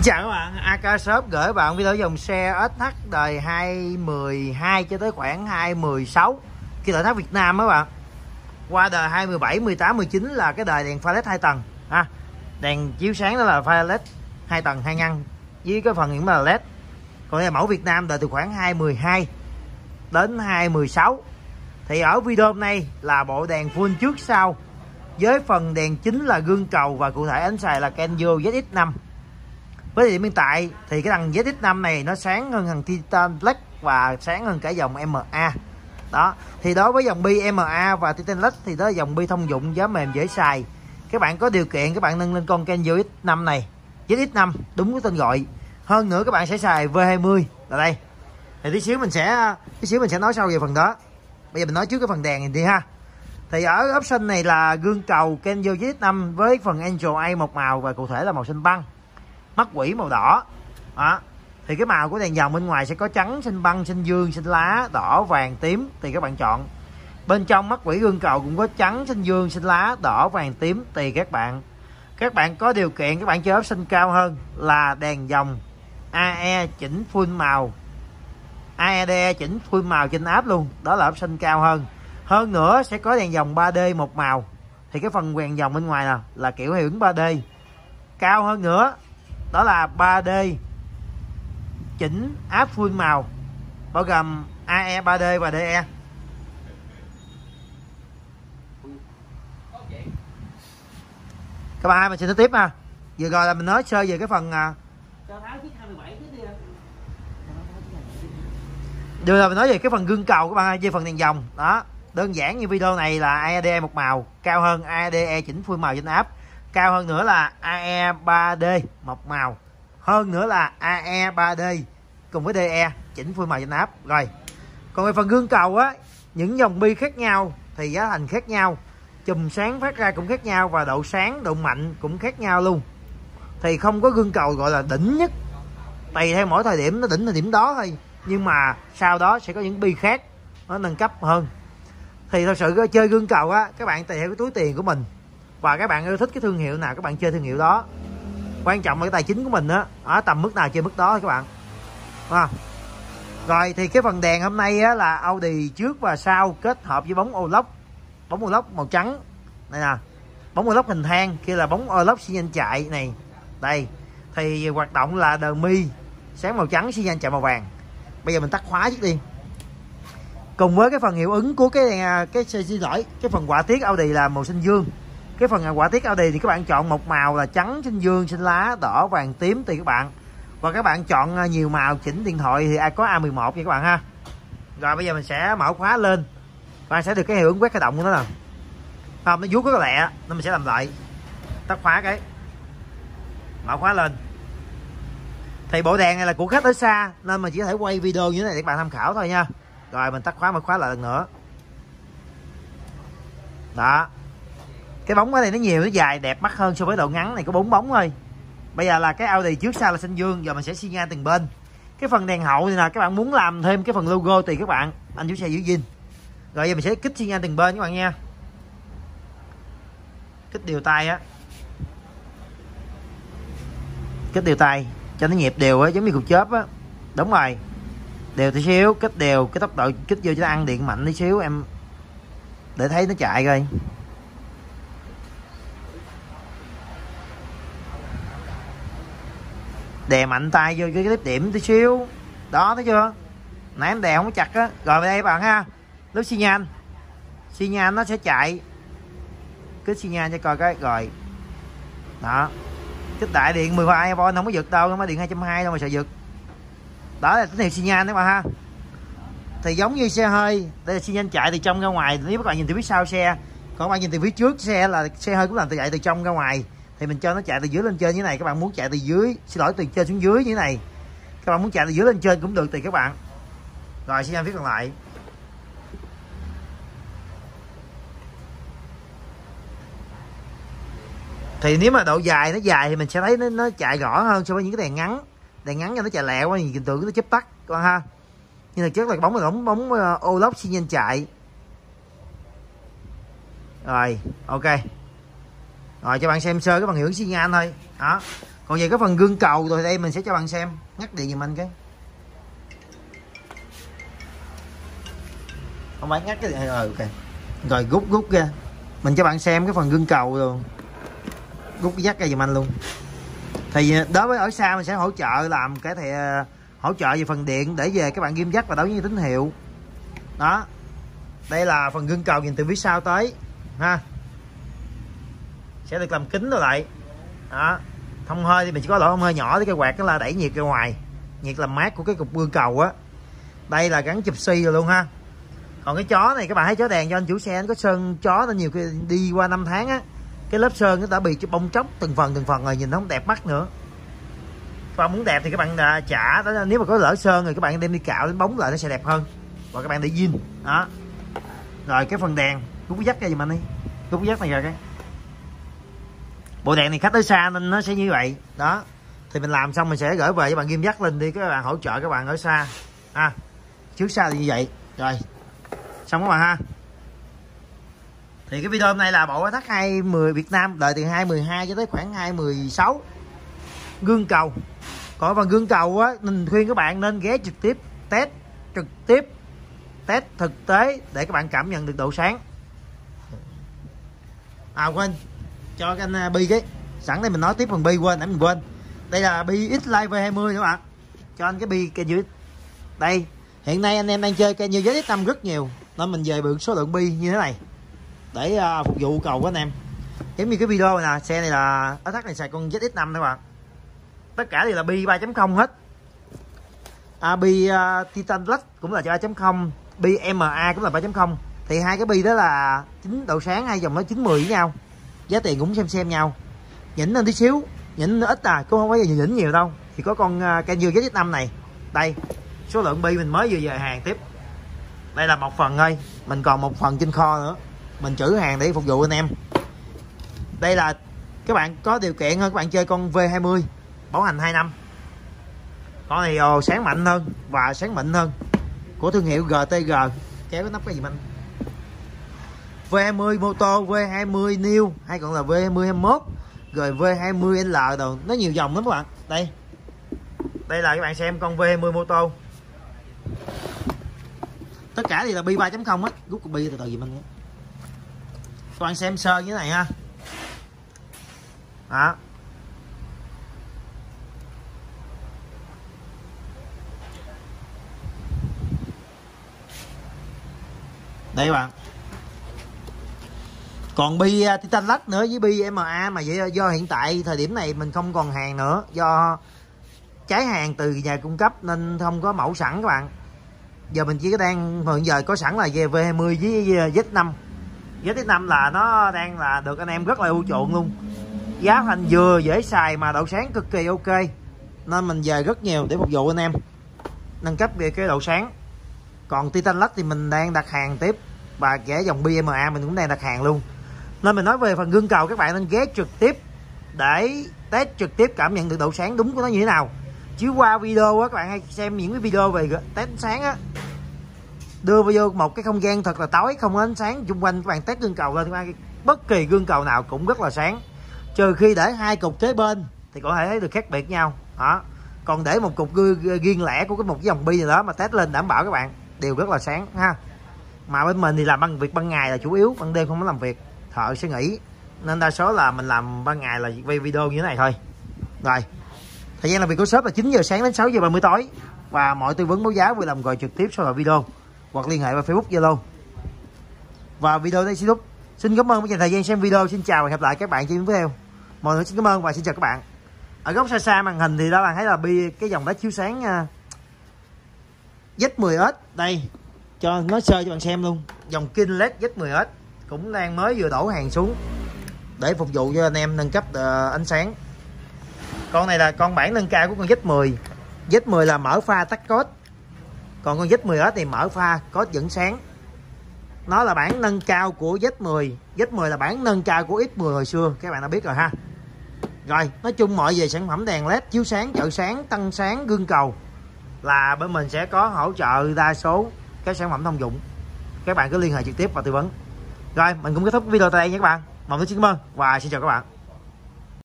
chào các bạn, AK Shop gửi các bạn video dòng xe SH đời 2012 cho tới khoảng 2016 khi tại thác Việt Nam các bạn. Qua đời 2017, 18, 19 là cái đời đèn pha led 2 tầng ha. Đèn chiếu sáng đó là pha led 2 tầng 2 ngăn với cái phần những là led. Còn đây là mẫu Việt Nam đời từ khoảng 2012 đến 2016. Thì ở video hôm nay là bộ đèn full trước sau với phần đèn chính là gương cầu và cụ thể ánh xài là Kenzo ZX5. Với điểm hiện tại thì cái thằng ZX5 này nó sáng hơn thằng Titan Black và sáng hơn cả dòng MA. Đó, thì đối với dòng bi MA và Titan Black thì đó là dòng bi thông dụng, giá mềm, dễ xài. Các bạn có điều kiện các bạn nâng lên con Kenzo ZX5 này, ZX5 đúng cái tên gọi. Hơn nữa các bạn sẽ xài V20 là đây. Thì tí xíu mình sẽ nói sau về phần đó. Bây giờ mình nói trước cái phần đèn này đi ha. Thì ở option này là gương cầu Kenzo ZX5 với phần Angel A một màu và cụ thể là màu xanh băng, mắt quỷ màu đỏ. Đó. Thì cái màu của đèn dòng bên ngoài sẽ có trắng, xanh băng, xanh dương, xanh lá, đỏ, vàng, tím thì các bạn chọn. Bên trong mắt quỷ gương cầu cũng có trắng, xanh dương, xanh lá, đỏ, vàng, tím tùy các bạn. Các bạn có điều kiện các bạn chơi option cao hơn là đèn dòng AE chỉnh full màu, AEDE chỉnh full màu trên app luôn, đó là option cao hơn. Hơn nữa sẽ có đèn dòng 3D một màu. Thì cái phần đèn dòng bên ngoài là kiểu hiệu ứng 3D. Cao hơn nữa đó là 3D chỉnh app full màu bao gồm AE 3D và DE. Các bạn mình sẽ nói tiếp ha. Vừa rồi là mình nói sơ về cái phần đưa là mình nói về cái phần gương cầu các bạn ơi, về phần đèn dòng đó. Đơn giản như video này là AED một màu, cao hơn AEDE chỉnh full màu trên app, cao hơn nữa là AE 3D một màu, hơn nữa là AE 3D cùng với DE chỉnh full màu trên app. Rồi còn về phần gương cầu á, những dòng bi khác nhau thì giá thành khác nhau, chùm sáng phát ra cũng khác nhau và độ sáng, độ mạnh cũng khác nhau luôn. Thì không có gương cầu gọi là đỉnh nhất, tùy theo mỗi thời điểm nó đỉnh thời điểm đó thôi, nhưng mà sau đó sẽ có những bi khác nó nâng cấp hơn. Thì thật sự chơi gương cầu á, các bạn tùy theo cái túi tiền của mình và các bạn yêu thích cái thương hiệu nào các bạn chơi thương hiệu đó. Quan trọng là cái tài chính của mình á, ở tầm mức nào chơi mức đó thôi các bạn. Rồi thì cái phần đèn hôm nay á, là Audi trước và sau kết hợp với bóng ô-lóc. Bóng ô-lóc màu trắng này nè, bóng ô-lóc hình thang, kia là bóng ô-lóc xi nhan chạy này. Đây thì hoạt động là đờn mi sáng màu trắng, xi nhan chạy màu vàng. Bây giờ mình tắt khóa trước đi. Cùng với cái phần hiệu ứng của cái phần họa tiết Audi là màu xanh dương. Cái phần họa tiết Audi thì các bạn chọn một màu là trắng, xanh dương, xanh lá, đỏ, vàng, tím tùy các bạn. Và các bạn chọn nhiều màu chỉnh điện thoại thì có A11 nha các bạn ha. Rồi bây giờ mình sẽ mở khóa lên. Các bạn sẽ được cái hiệu ứng quét khởi động của nó nè. Không, nó vuốt rất là lẹ nên mình sẽ làm lại. Tắt khóa cái. Mở khóa lên. Thì bộ đèn này là của khách ở xa nên mình chỉ có thể quay video như thế này để các bạn tham khảo thôi nha. Rồi mình tắt khóa, mở khóa lại lần nữa. Đó. Cái bóng ở đây nó nhiều, nó dài, đẹp mắt hơn so với độ ngắn này có 4 bóng thôi. Bây giờ là cái Audi trước sau là xanh dương, giờ mình sẽ xi nhan từng bên. Cái phần đèn hậu này là các bạn muốn làm thêm cái phần logo tùy các bạn, anh chủ xe giữ zin. Rồi giờ mình sẽ kích xi nhan từng bên các bạn nha. Kích đều tay á. Kích đều tay cho nó nhịp đều á, giống như cục chớp á. Đúng rồi. Đều tí xíu, kích đều, cái tốc độ kích vô cho nó ăn điện mạnh tí xíu em để thấy nó chạy rồi. Đè mạnh tay vô cái tiếp điểm tí xíu. Đó, thấy chưa? Nãy em đè không có chặt á. Rồi về đây các bạn ha. Lúc xi nhan nó sẽ chạy. Kích xi nhan cho coi cái rồi. Đó. Kích đại điện 12V không có giật đâu, không có điện 220 đâu mà sợ giật. Đó là tín hiệu xi nhan các bạn ha. Thì giống như xe hơi, đây là xi nhan chạy từ trong ra ngoài. Nếu các bạn nhìn từ phía sau xe, còn các bạn nhìn từ phía trước xe là xe hơi cũng làm chạy từ trong ra ngoài. Thì mình cho nó chạy từ dưới lên trên như thế này. Các bạn muốn chạy từ dưới, từ trên xuống dưới như thế này. Các bạn muốn chạy từ dưới lên trên cũng được tùy các bạn. Rồi xi nhan phía còn lại. Thì nếu mà độ dài nó dài thì mình sẽ thấy nó chạy rõ hơn so với những cái đèn ngắn. Đèn ngắn cho nó chạy lẹ quá, nhìn tưởng nó chớp tắt các bạn ha. Nhưng thực chất là bóng là bóng ô-lóc xi nhan chạy. Rồi ok. Rồi cho bạn xem sơ cái phần hiệu ứng xi nhan thôi. Đó. Còn về cái phần gương cầu rồi đây mình sẽ cho bạn xem. Ngắt điện giùm anh cái. Không phải ngắt cái điện rồi, ok. Rồi rút ra. Mình cho bạn xem cái phần gương cầu rồi. Rút cái dắt ra giùm anh luôn. Thì đối với ở xa mình sẽ hỗ trợ làm cái thì hỗ trợ về phần điện để về các bạn ghim dắt và đấu với tín hiệu. Đó. Đây là phần gương cầu nhìn từ phía sau tới ha. Sẽ được làm kín rồi lại. Đó. Thông hơi thì mình chỉ có lỗ thông hơi nhỏ, cái quạt đó là đẩy nhiệt ra ngoài, nhiệt làm mát của cái cục gương cầu á. Đây là gắn chụp xi rồi luôn ha. Còn cái chó này các bạn thấy chó đèn cho anh chủ xe, nó có sơn chó nó nhiều khi đi qua 5 tháng á, cái lớp sơn nó đã bị bong tróc từng phần rồi, nhìn nó không đẹp mắt nữa. Các bạn muốn đẹp thì các bạn trả đó, nếu mà có lỡ sơn rồi các bạn đem đi cạo đến bóng lại nó sẽ đẹp hơn, và các bạn để zin đó. Rồi cái phần đèn rút cái dắt ra giùm anh đi, rút cái dắt này ra cái. Bộ đèn này khách tới xa nên nó sẽ như vậy đó. Thì mình làm xong mình sẽ gửi về cho bạn ghim dắt lên đi, các bạn hỗ trợ các bạn ở xa ha. Trước xa thì như vậy rồi xong các bạn ha. Thì cái video hôm nay là bộ thắt 210 Việt Nam đời từ 212 cho tới khoảng 216 gương cầu. Còn phần gương cầu á, mình khuyên các bạn nên ghé trực tiếp test thực tế để các bạn cảm nhận được độ sáng. Quên cho cái anh bi cái sẵn đây mình nói tiếp phần bi, quên nãy mình quên. Đây là bi X-Lite V20 các bạn, cho anh cái bi cây dưới đây. Hiện nay anh em đang chơi cây như giới X5 rất nhiều nên mình về số lượng bi như thế này để phục vụ cầu của anh em. Giống như cái video này nè, xe này là SH này xài con ZX5 các bạn, tất cả đều là bi 3.0 hết. Bi Titan Black cũng là 3.0, bi MA cũng là 3.0. Thì hai cái bi đó là chính độ sáng, hai dòng nó 910 với nhau, giá tiền cũng xem nhau. Nhỉnh lên tí xíu, nhỉnh ít cũng không phải nhỉnh nhiều đâu. Thì có con Canyon ZX5 này đây, số lượng bi mình mới vừa về hàng tiếp. Đây là một phần thôi, mình còn một phần trên kho nữa, mình trữ hàng để phục vụ anh em. Đây là các bạn có điều kiện hơn, các bạn chơi con V20 bảo hành 2 năm. Con này sáng mạnh hơn và sáng mịn hơn, của thương hiệu GTG. Kéo cái nắp cái gì mình V20 Moto, V20 New hay còn là V20 21 rồi V20L đồ, nó nhiều dòng lắm các bạn. Đây là các bạn xem con V20 Moto, tất cả thì là bi 3.0 hết. Rút con bi từ từ gì mình các bạn xem sơ như thế này ha. Đó. Đây các bạn. Còn bi Titan Black nữa với bi MA mà do hiện tại thời điểm này mình không còn hàng nữa, do cháy hàng từ nhà cung cấp nên không có mẫu sẵn các bạn. Giờ mình chỉ có đang hiện giờ có sẵn là V20 với Z5. Z5 là nó đang là được anh em rất là ưa chuộng luôn. Giá thành vừa dễ xài mà độ sáng cực kỳ ok. Nên mình về rất nhiều để phục vụ anh em, nâng cấp về cái độ sáng. Còn Titan Black thì mình đang đặt hàng tiếp, và kể dòng BMA mình cũng đang đặt hàng luôn. Nên mình nói về phần gương cầu, các bạn nên ghé trực tiếp để test trực tiếp cảm nhận được độ sáng đúng của nó như thế nào. Chứ qua video á, các bạn hay xem những cái video về test sáng á, đưa vô một cái không gian thật là tối, không có ánh sáng xung quanh, các bạn test gương cầu lên, bất kỳ gương cầu nào cũng rất là sáng, trừ khi để hai cục kế bên thì có thể thấy được khác biệt nhau đó. Còn để một cục riêng lẻ của một cái dòng bi này đó mà test lên đảm bảo các bạn đều rất là sáng ha. Mà bên mình thì làm việc ban ngày là chủ yếu, ban đêm không có làm việc, thợ sẽ nghỉ, nên đa số là mình làm ban ngày là quay video như thế này thôi. Rồi thời gian làm việc của shop là 9 giờ sáng đến 6 giờ 30 tối, và mọi tư vấn báo giá vui lòng gọi trực tiếp sau là video hoặc liên hệ qua Facebook, Zalo. Và video đây xin cảm ơn dành thời gian xem video. Xin chào và hẹn gặp lại các bạn trên video. Mọi người xin cảm ơn và xin chào các bạn. Ở góc xa màn hình thì đó bạn thấy là cái dòng đá chiếu sáng Z10S đây, cho nó sơ cho bạn xem luôn. Dòng King LED Z10S cũng đang mới vừa đổ hàng xuống để phục vụ cho anh em nâng cấp ánh sáng. Con này là con bản nâng cao của con Z10. Z10 là mở pha tắt code, còn con Z10S thì mở pha code vẫn sáng. Nó là bản nâng cao của Z10. Z10 là bản nâng cao của X10 hồi xưa, các bạn đã biết rồi ha. Rồi nói chung mọi về sản phẩm đèn LED chiếu sáng, trợ sáng, tăng sáng, gương cầu là bên mình sẽ có hỗ trợ đa số các sản phẩm thông dụng. Các bạn cứ liên hệ trực tiếp và tư vấn. Rồi mình cũng kết thúc video tại đây nha các bạn. Mọi người xin cảm ơn và xin chào các bạn.